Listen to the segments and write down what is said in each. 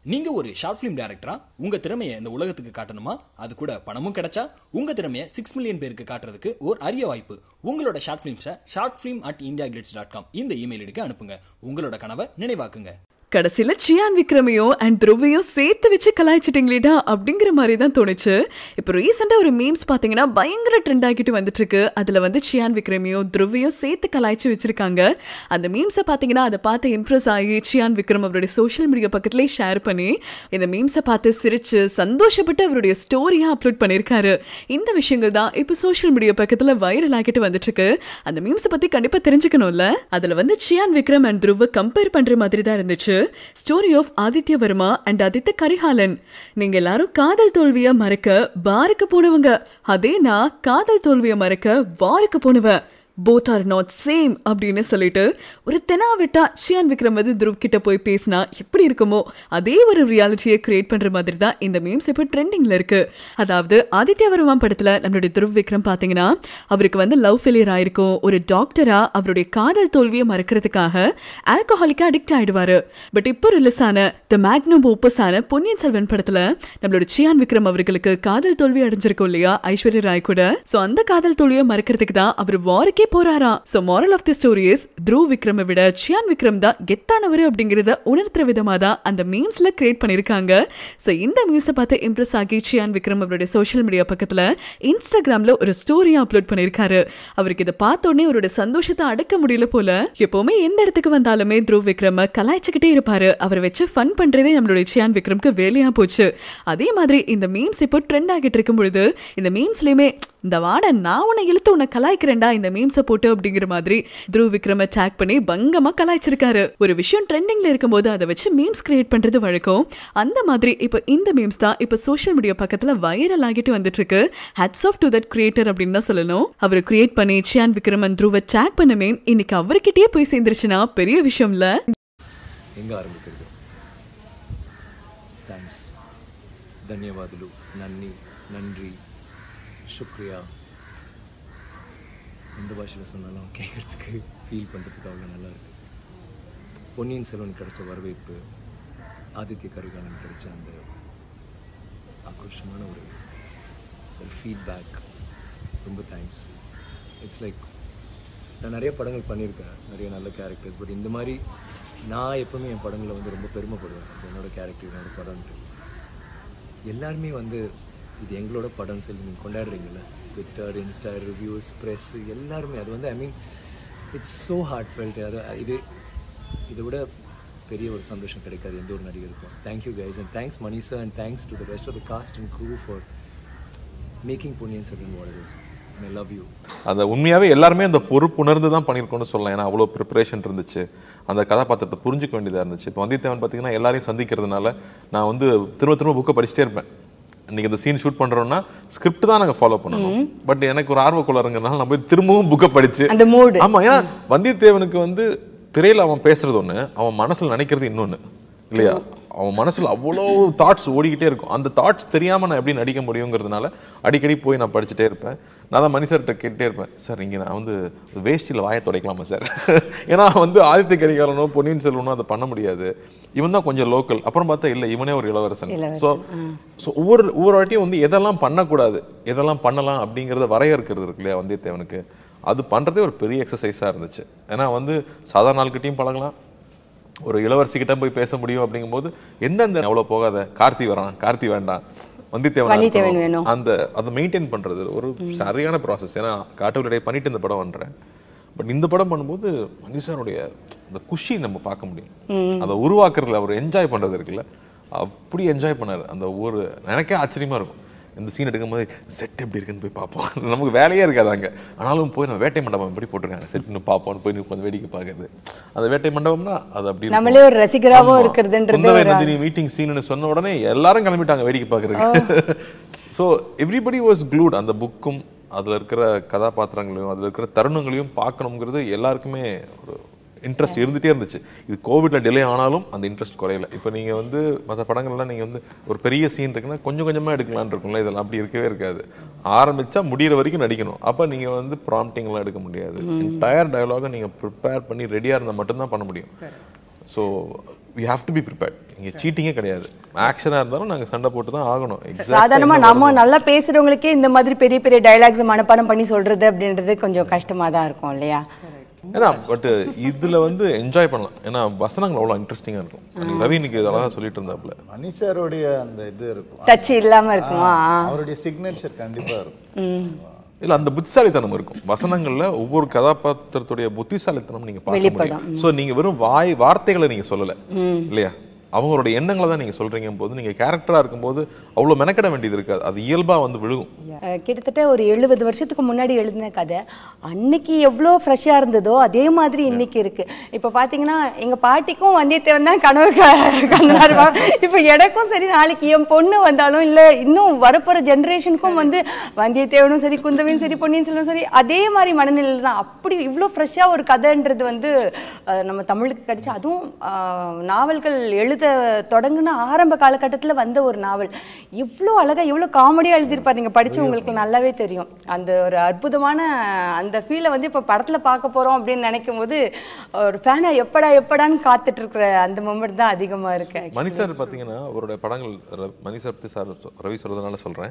நீங்க ஒரு short film டைரக்டரா உங்க திறமையை இந்த உலகத்துக்கு காட்டணுமா? அது கூட பணமும் கிடைச்சா உங்க திறமையை 6 மில்லியன் பேருக்கு காட்டுறதுக்கு ஒரு அரிய வாய்ப்பு. உங்களோட ஷார்ட் ஃபிலிம்ஸை shortfilm@IndiaGlitz.com இந்த இமெயில் ஐடிக்கு அனுப்புங்க. உங்களோட கனவை நினைவாக்குங்க. கடைசியில சியான் விக்ரமையும் அண்ட் த்ருவையும் சேர்த்து வச்சு கலாய்ச்சிட்டிங்களேடா அப்படிங்கிற மாதிரி தான் தோணுச்சு. இப்போ ரீசெண்டாக ஒரு மீம்ஸ் பார்த்தீங்கன்னா பயங்கர ட்ரெண்ட் ஆகிட்டு வந்துட்டு இருக்கு. அதில் வந்து சியான் விக்ரமையும் த்ருவையும் சேர்த்து கலாய்ச்சி வச்சிருக்காங்க. அந்த மீம்ஸை பார்த்தீங்கன்னா அதை பார்த்து இம்ப்ரெஸ் ஆகி சியான் விக்ரம் அவருடைய சோஷியல் மீடியா பக்கத்துலேயே ஷேர் பண்ணி இந்த மீம்ஸை பார்த்து சிரிச்சு சந்தோஷப்பட்டு அவருடைய ஸ்டோரியாக அப்லோட் பண்ணியிருக்காரு. இந்த விஷயங்கள் தான் இப்போ சோஷியல் மீடியா பக்கத்தில் வைரல் ஆகிட்டு வந்துட்டு இருக்கு. அந்த மீம்ஸை பற்றி கண்டிப்பாக தெரிஞ்சுக்கணும்ல. அதில் வந்து சியான் விக்ரம் அண்ட் த்ருவை கம்பேர் பண்ணுற மாதிரி தான் இருந்துச்சு. Story of Aditya Varma and Aditya Karikalan. நீங்க எல்லாரும் காதல் தோல்வியை மறக்க பாருக்கு போனவங்க, அதே நான் காதல் தோல்வியை மறக்க வாருக்கு போனவ. போத் ஆர் நாட் சேம் அப்படின்னு சொல்லிட்டு ஒரு தெனாவிட்டா சியான் விக்ரம் வந்து த்ருவ் கிட்ட போய் பேசினா எப்படி இருக்குமோ அதே ஒரு ரியாலிட்டியை கிரியேட் பண்ற மாதிரி தான் இந்த மீம்ஸ் இப்போ ட்ரெண்டிங்ல இருக்கு. அதாவது ஆதித்ய வர்மா படத்துல நம்மளுடைய த்ருவ் விக்ரம் பாத்தீங்கன்னா அவருக்கு வந்து லவ் ஃபெயிலியர் ஆயிருக்கும். ஒரு டாக்டரா அவருடைய காதல் தோல்வியை மறக்கிறதுக்காக ஆல்கஹாலிக்கா அடிக்ட் ஆயிடுவாரு. பட் இப்போ ரிலீஸ் ஆன தி மேக்னம் ஓப்பஸ் ஆன பொன்னியின் செல்வன் படத்துல நம்மளோட சியான் விக்ரம் அவர்களுக்கு காதல் தோல்வி அடைஞ்சிருக்கும் இல்லையா ஐஸ்வர்யா ராய் கூட. சோ அந்த காதல் தோல்வியை மறக்கிறதுக்கு தான் அவர் வாருக்கே போறாரா. So moral of the story is Dhruv விக்ரமை விட சியான் விக்ரம் தான் கெத்தானவர் அப்படிங்கறத உணர்த்துற விதமா தான் அந்த மீம்ஸ்ல கிரியேட் பண்ணிருக்காங்க. சோ இந்த மீம்ஸை பார்த்து இம்ப்ரெஸ் ஆகி சியான் விக்ரம் அவருடைய சோஷியல் மீடியா பக்கத்துல இன்ஸ்டாகிராம்ல ஒரு ஸ்டோரியா அப்லோட் பண்ணிருக்காரு. அவருக்கு இதை பார்த்த உடனே அவரோட சந்தோஷத்தை அடக்க முடியல போல. எப்பவுமே எந்த இடத்துக்கு வந்தாலுமே த்ருவ் விக்ரம் கலாய்ச்சிக்கிட்டே இருப்பாரு. அவரை வச்சு ஃபன் பண்றதே நம்மளுடைய சியான் விக்ரம்க்கு வேலையா போச்சு. அதே மாதிரி இந்த மீம்ஸ் இப்போ ட்ரெண்ட் ஆகிட்டு இருக்கும் பொழுது இந்த மீம்ஸ்லயுமே இந்த வாட நான் உன்னை இழுத்து உன்னை கலாய்க்கிறேன்டா இந்த மீம்ஸை போட்டு அப்படிங்கிற மாதிரி த்ருவ் விக்ரமை டேக் பண்ணி பங்கமா கலாய்ச்சிருக்காரு. ஒரு விஷயம் ட்ரெண்டிங்ல இருக்கும்போது அதை வச்சு மீம்ஸ் கிரியேட் பண்றது வழக்கம். அந்த மாதிரி இப்போ இந்த மீம்ஸ் தான் இப்போ சோஷியல் மீடியா பக்கத்துல வைரல் ஆகிட்டு வந்துட்டு இருக்கு. Hats off to that creator அப்படின்னு தான் சொல்லணும். அவர் கிரியேட் பண்ணி சியான் விக்ரம் அண்ட் த்ருவை டேக் பண்ண மீம் இன்னைக்கு அவர்கிட்டயே போய் சேர்ந்துருச்சுன்னா பெரிய விஷயம்ல. எங்க ஆரம்பிக்கிறது? தேங்க்ஸ், ధన్యవాదాలు, நன்றி, சுக்ரியா. எந்த பாஷையில் சொன்னாலும் கேட்குறதுக்கு ஃபீல் பண்ணுறதுக்கு அவ்வளோ நல்லா இருக்குது. பொன்னியின் செல்வன் கிடைச்ச வரவேற்பு, ஆதித்ய கரிகாலன் கிடைச்ச அந்த ஆக்ரோஷமான ஒரு ஃபீட்பேக், ரொம்ப தேங்க்ஸ். இட்ஸ் லைக் நான் நிறைய படங்கள் பண்ணியிருக்கேன், நிறைய நல்ல கேரக்டர்ஸ். பட் இந்த மாதிரி நான் எப்போவுமே என் படங்களை வந்து ரொம்ப பெருமைப்படுவேன். என்னோடய கேரக்டர், என்னோடய படம்ட்டு எல்லாருமே வந்து இது எங்களோட படம் சொல்லி நீங்கள் கொண்டாடுறீங்களே. ட்விட்டர், இன்ஸ்டா, ரிவ்யூஸ், ப்ரெஸ் எல்லாருமே அது வந்து I mean it's so heartfelt. அது இதை விட பெரிய ஒரு சந்தோஷம் கிடைக்காது எந்த ஒரு நடிகருக்கும். Thank you guys and thanks Mani sir and thanks to the rest of the cast and crew for making Ponniyin Selvan what it is. I love you. அந்த உண்மையாகவே எல்லாருமே அந்த பொறுப்புணர்ந்து தான் பண்ணியிருக்கோன்னு சொல்லலாம். ஏன்னா அவ்வளோ ப்ரிப்பரேஷன் இருந்துச்சு, அந்த கதாபாத்திரத்தை புரிஞ்சிக்க வேண்டியதாக இருந்துச்சு. இப்போ வந்தியத்தேவன் பார்த்தீங்கன்னா எல்லாரையும் சந்திக்கிறதுனால நான் வந்து திரும்ப புக்கை படிச்சுட்டே இருப்பேன். இன்றைக்கி இந்த சீன் ஷூட் பண்ணுறோன்னா ஸ்கிரிப்ட் தான் நாங்கள் ஃபாலோ பண்ணணும். பட் எனக்கு ஒரு ஆர்வக்குள்ளறங்கிறதுனால நான் போய் திரும்பவும் புக்கை படித்து ஆமாம். ஏன்னா வந்தியத்தேவனுக்கு வந்து திரையில் அவன் பேசுறது ஒன்று, அவன் மனசில் நினைக்கிறது இன்னொன்று இல்லையா. அவன் மனசில் அவ்வளோ தாட்ஸ் ஓடிக்கிட்டே இருக்கும். அந்த தாட்ஸ் தெரியாமல் நான் எப்படி நடிக்க முடியுங்கிறதுனால அடிக்கடி போய் நான் படிச்சுட்டே இருப்பேன். நான் தான் மணிசர்கிட்ட கேட்டே இருப்பேன், சார் இங்கே நான் வந்து வேஷ்டியில் வாயை துடைக்கலாமா சார்? ஏன்னா வந்து ஆதித்ய கரிகாலனோ பொன்னியின் செல்வனோ அதை பண்ண முடியாது. இவன் தான் கொஞ்சம் லோக்கல். அப்புறம் பார்த்தா இல்லை, இவனே ஒரு இளவரசன். ஸோ ஒவ்வொரு வாட்டியும் வந்து எதெல்லாம் பண்ணக்கூடாது, எதெல்லாம் பண்ணலாம் அப்படிங்கிறத வரையறுக்கிறது இருக்கு இல்லையா வந்தியத்தேவனுக்கு. அது பண்ணுறதே ஒரு பெரிய எக்ஸசைஸாக இருந்துச்சு. ஏன்னா வந்து சாதாரண நாள்கிட்டையும் பழகலாம், ஒரு இளவரசிக்கிட்ட போய் பேச முடியும். அப்படிங்கும்போது எந்தெந்த எவ்வளோ போகாத, கார்த்தி வரான், கார்த்தி வேண்டாம், வந்தியத்தேவன் வேணும், அதை மெயின்டைன் பண்ணுறது ஒரு சரியான ப்ராசஸ். ஏன்னா காட்டுவிடை பண்ணிட்டு இந்த படம் பண்ணுறேன். பட் இந்த படம் பண்ணும்போது மனிஷனுடைய அந்த குஷி நம்ம பார்க்க முடியும். அதை உருவாக்குறதுல அவர் என்ஜாய் பண்ணுறது இருக்குல்ல, அப்படி என்ஜாய் பண்ணார். அந்த ஒரு எனக்கே ஆச்சரியமாக இருக்கும். இந்த சீன் எடுக்கும்போது செட் எப்படி இருக்குன்னு போய் பார்ப்போம். நமக்கு வேலையே இருக்காது அங்கே. ஆனாலும் போய் நம்ம வேட்டை மண்டபம் எப்படி போட்டிருக்காங்க செட்னு பார்ப்போம், போய் கொஞ்சம் வேடிக்கை பார்க்குறது. அந்த வேட்டை மண்டபம்னா அது அப்படி நம்மளே ஒரு ரசிகராகவும் இருக்கிறதுன்றது. மீட்டிங் சீன்னு சொன்ன உடனே எல்லாரும் கிளம்பிட்டாங்க வேடிக்கை பார்க்குறதுக்கு. So everybody was glued. அந்த புக்கும் அதில் இருக்கிற கதாபாத்திரங்களையும் அதில் இருக்கிற தருணங்களையும் பார்க்கணுங்கிறது எல்லாருக்குமே ஒரு இன்ட்ரெஸ்ட் இருந்துகிட்டே இருந்துச்சு. இது கோவிட்ல டிலே ஆனாலும் அந்த இன்ட்ரெஸ்ட் குறையல. இப்போ நீங்கள் வந்து மற்ற படங்கள்லாம் நீங்கள் வந்து ஒரு பெரிய சீன் இருக்குன்னா கொஞ்சம் கொஞ்சமாக எடுக்கலான்னு இருக்கும்ல, இதெல்லாம் அப்படி இருக்கவே இருக்காது. ஆரம்பித்தா முடிகிற வரைக்கும் நடிக்கணும். அப்போ நீங்கள் வந்து ப்ராம்ப்டிங்லாம் எடுக்க முடியாது. என்டையர் டயலாகை நீங்கள் ப்ரிப்பேர் பண்ணி ரெடியாக இருந்தால் மட்டும்தான் பண்ண முடியும். So we have to be prepared. இங்க சீட்டிங்கே கிடையாது. ஆக்ஷனா இருந்தாலும் நாங்க சண்டை போட்டு தான் ஆகணும். சாதாரணமா நம்ம நல்லா பேசுறவங்களுக்கே இந்த மாதிரி பெரிய பெரிய டயலாக்ஸ் மனப்பாடம் பண்ணி சொல்றது அப்படின்றது கொஞ்சம் கஷ்டமா தான் இருக்கும் இல்லையா? ஏன்னா பட் இதுல வந்து என்ஜாய் பண்ணலாம். ஏன்னா வசனங்கள் அவ்வளோ இன்ட்ரெஸ்டிங்கா இருக்கும். ரவி இன்னைக்கு அழகா சொல்லிட்டு இருந்தாப்ல. மணி சாரோடைய அந்த இது இருக்கும். டச் இல்லாம இருக்குமா? அவருடைய சிக்னேச்சர் கண்டிப்பா இருக்கும். இல்ல அந்த புத்திசாலித்தனம் இருக்கும். வசனங்கள்ல ஒவ்வொரு கதாபாத்திரத்துடைய புத்திசாலித்தனம் நீங்க பார்க்க முடியும். சோ நீங்க வெறும் வார்த்தைகளை நீங்க சொல்லல இல்லையா, அவங்களோட எண்ணங்களை தான் நீங்க சொல்றீங்க போது நீங்க கேரக்டரா இருக்கும்போது அவ்வளவு மெனக்கட வேண்டியது இருக்காது. அது இயல்பா வந்து விழுகும். கிட்டத்தட்ட ஒரு 70 வருஷத்துக்கு முன்னாடி எழுதின கதை அன்னைக்கு எவ்வளோ ஃப்ரெஷ்ஷாக இருந்ததோ அதே மாதிரி இன்னைக்கு இருக்கு. இப்போ பார்த்தீங்கன்னா எங்கள் பாட்டிக்கும் வந்தியத்தேவன் தான் கனவு கண்டாருவா. இப்போ எனக்கும் சரி, நாளைக்கு என் பொண்ணு வந்தாலும் இல்லை இன்னும் வரப்போகிற ஜென்ரேஷனுக்கும் வந்து வந்தியத்தேவனும் சரி, குந்தவையும் சரி, பொன்னியின் செல்வனும் சரி அதே மாதிரி மனநிலையில் தான். அப்படி இவ்வளோ ஃப்ரெஷ்ஷாக ஒரு கதைன்றது வந்து நம்ம தமிழுக்கு கிடைச்சி, அதுவும் நாவல்கள் எழுத தொடங்குன ஆரம்ப காலகட்டத்தில் வந்த ஒரு நாவல். இவ்வளோ அழகாக எவ்வளோ காமெடியாக எழுதியிருப்பார். நீங்கள் படித்து உங்களுக்கு நல்லாவே தெரியும். அந்த ஒரு அற்புதமான அந்த ஃபீலை வந்து இப்போ படத்தில் பார்க்க போகிறோம் அப்படின்னு நினைக்கும் போது ஒரு ஃபேனை எப்படான்னு காத்துட்டு இருக்கிற அந்த மொமெண்ட் தான் அதிகமாக இருக்கு. மணி சார் பார்த்தீங்கன்னா அவருடைய படங்கள், மணி சார் சார் ரவி சொல்றதுனால சொல்கிறேன்,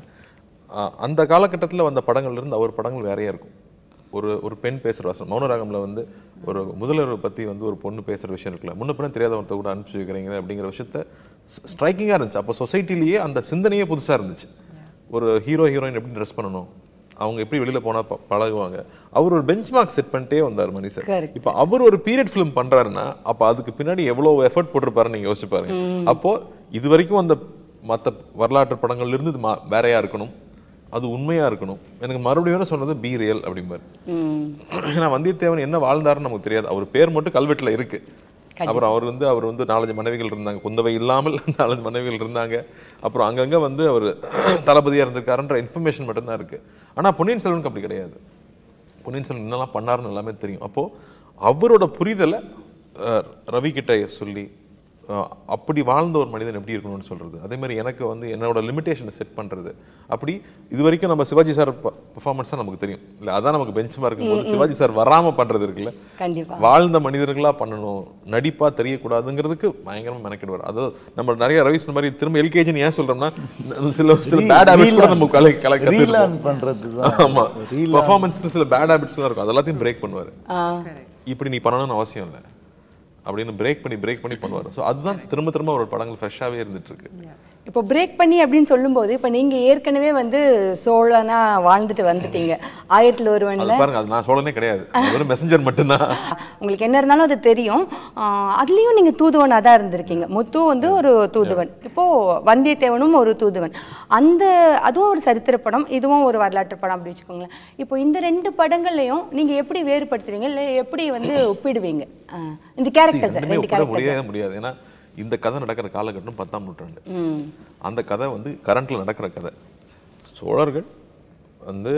அந்த காலகட்டத்தில் வந்த படங்கள்லேருந்து அவர் படங்கள் வேறையாக இருக்கும். ஒரு பெண் பேசுகிற வசனம் மௌனராகம்ல வந்து ஒரு முதல்வர் பற்றி வந்து ஒரு பொண்ணு பேசுகிற விஷயம் இருக்குல்ல, முன்ன பின்ன தெரியாதவர்கிட்ட கூட அனுப்பிச்சு வைக்கிறீங்க அப்படிங்கிற விஷயத்த ஸ்ட்ரைக்கிங்காக இருந்துச்சு. அப்போ சொசைட்டிலேயே அந்த சிந்தனையே புதுசாக இருந்துச்சு. ஒரு ஹீரோயின் எப்படி ட்ரெஸ் பண்ணணும், அவங்க எப்படி வெளியில் போனால் பழகுவாங்க, அவர் ஒரு பெஞ்ச் மார்க் செட் பண்ணிட்டே வந்தார் மணி சார். இப்போ அவர் ஒரு பீரியட் ஃபிலிம் பண்ணுறாருன்னா அப்போ அதுக்கு பின்னாடி எவ்வளோ எஃபர்ட் போட்டிருப்பாருன்னு நீங்கள் யோசிச்சு பாருங்க. அப்போது இது வரைக்கும் அந்த மற்ற வரலாற்று படங்கள்லேருந்து இது வேறையாக இருக்கணும், அது உண்மையாக இருக்கணும். எனக்கு மறுபடியும் சொன்னது பி ரியல் அப்படிம்பாரு. ஏன்னா வந்தியத்தேவன் என்ன வாழ்ந்தாருன்னு நமக்கு தெரியாது. அவர் பேர் மட்டும் கல்வெட்டில் இருக்கு. அப்புறம் அவர் வந்து 4 மனைவிகள் இருந்தாங்க, குந்தவை இல்லாமல் 4 மனைவிகள் இருந்தாங்க. அப்புறம் அங்கங்கே வந்து அவர் தளபதியாக இருந்திருக்காருன்ற இன்ஃபர்மேஷன் மட்டும்தான் இருக்கு. ஆனால் பொன்னியின் செல்வனுக்கு அப்படி கிடையாது. பொன்னியின் செல்வன் என்னெல்லாம் பண்ணாருன்னு எல்லாமே தெரியும். அப்போது அவரோட புரிதலை ரவி கிட்ட சொல்லி அப்படி வாழ்ந்த ஒரு மனிதன் எப்படி இருக்கணும்னு சொல்றது. அதே மாதிரி எனக்கு வந்து என்னோட லிமிடேஷனை செட் பண்றது. அப்படி இது வரைக்கும் நம்ம சிவாஜி சார் பெர்ஃபார்மன்ஸ் தான் நமக்கு தெரியும் இல்லை, அதான் நமக்கு பெஞ்ச் மார்க்கும் போது சிவாஜி சார் வராம பண்றது இருக்குல்ல, வாழ்ந்த மனிதர்களா பண்ணணும், நடிப்பா தெரியக்கூடாதுங்கிறதுக்கு பயங்கரமா மெனக்கிடுவார். அதாவது நம்ம நிறைய ரவி சொன்ன மாதிரி திரும்ப எல்கேஜின்னு ஏன் சொல்றோம்னா சில பேட் ஹேபிட்ஸ் கூட நம்ம பண்றது. ஆமா, பெர்ஃபார்மன்ஸ் சில பேட் ஹேபிட்ஸ்லாம் இருக்கும், அதெல்லாத்தையும் பிரேக் பண்ணுவாரு. இப்படி நீ பண்ணணும்னு அவசியம் இல்லை அப்படின்னு பிரேக் பண்ணி பண்ணுவார். ஸோ அதுதான் திரும்ப ஒரு படங்கள் ஃப்ரெஷ்ஷாகவே இருந்துட்டு இருக்கு. இப்போ பிரேக் பண்ணி அப்படின்னு சொல்லும்போது இப்போ நீங்கள் ஏற்கனவே வந்து சோழனா வாழ்ந்துட்டு வந்துட்டீங்க. 1000 ஒருவன்ல பாருங்க, அது நான் சோழனே கிடையாது, வெறும் மெசஞ்சர் மட்டும்தான். உங்களுக்கு என்ன இருந்தாலும் அது தெரியும். அதுலேயும் நீங்கள் தூதுவனாக தான் இருந்திருக்கீங்க. முத்து வந்து ஒரு தூதுவன், இப்போது வந்தியத்தேவனும் ஒரு தூதுவன். அதுவும் ஒரு சரித்திர படம், இதுவும் ஒரு வரலாற்று படம் அப்படி வச்சுக்கோங்களேன். இப்போ இந்த 2 படங்கள்லையும் நீங்கள் எப்படி வேறுபடுத்துவீங்க, இல்லை எப்படி வந்து ஒப்பிடுவீங்க இந்த கேரக்டர்ஸ்? முடியாது. ஏன்னா இந்த கதை நடக்கிற காலகட்டம் 10ஆம் நூற்றாண்டு. அந்த கதை வந்து கரண்ட்ல நடக்கிற கதை. சோழர்கள் வந்து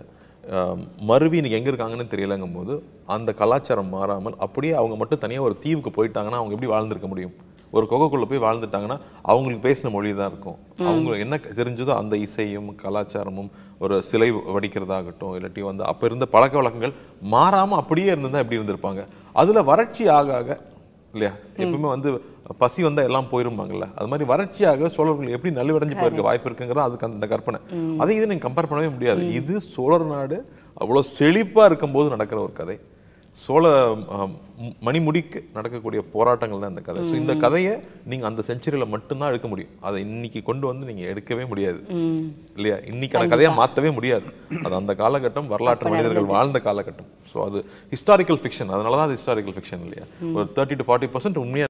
மருவி இன்னைக்கு எங்க இருக்காங்கன்னு தெரியலங்கும் போது அந்த கலாச்சாரம் மாறாமல் அப்படியே அவங்க மட்டும் தனியாக ஒரு தீவுக்கு போயிட்டாங்கன்னா அவங்க எப்படி வாழ்ந்துருக்க முடியும்? ஒரு குகைக்குள்ள போய் வாழ்ந்துட்டாங்கன்னா அவங்களுக்கு பேசின மொழி தான் இருக்கும். அவங்க என்ன தெரிஞ்சதோ அந்த இசையும் கலாச்சாரமும், ஒரு சிலை வடிக்கிறதாகட்டும், இல்லாட்டி வந்து அப்போ இருந்த பழக்க வழக்கங்கள் மாறாமல் அப்படியே இருந்திருந்தா எப்படி இருந்திருப்பாங்க? அதில் வறட்சி ஆக இல்லையா, எப்பவுமே வந்து பசி வந்தா எல்லாம் போயிருப்பாங்கல்ல, அது மாதிரி வறட்சியாக சோழர்கள் எப்படி நலிவடைஞ்சு போயிருக்க வாய்ப்பு இருக்குங்கிறது அதுக்கு அந்த கற்பனை. அதை இது நீங்க கம்பேர் பண்ணவே முடியாது. இது சோழர் நாடு அவ்வளவு செழிப்பா இருக்கும்போது நடக்கிற ஒரு கதை. சோழ மணிமுடிக்கு நடக்கக்கூடிய போராட்டங்கள் தான் இந்த கதை. ஸோ இந்த கதையை நீங்க அந்த செஞ்சுரியில மட்டும்தான் எடுக்க முடியும். அதை இன்னைக்கு கொண்டு வந்து நீங்க எடுக்கவே முடியாது இல்லையா, இன்னைக்கான கதையை மாற்றவே முடியாது. அது அந்த காலகட்டம் வரலாற்று மனிதர்கள் வாழ்ந்த காலகட்டம். ஸோ அது ஹிஸ்டாரிக்கல் ஃபிக்ஷன், அதனால தான் அது ஹிஸ்டாரிக்கல் ஃபிக்ஷன் இல்லையா. ஒரு 30 to 40% உண்மையா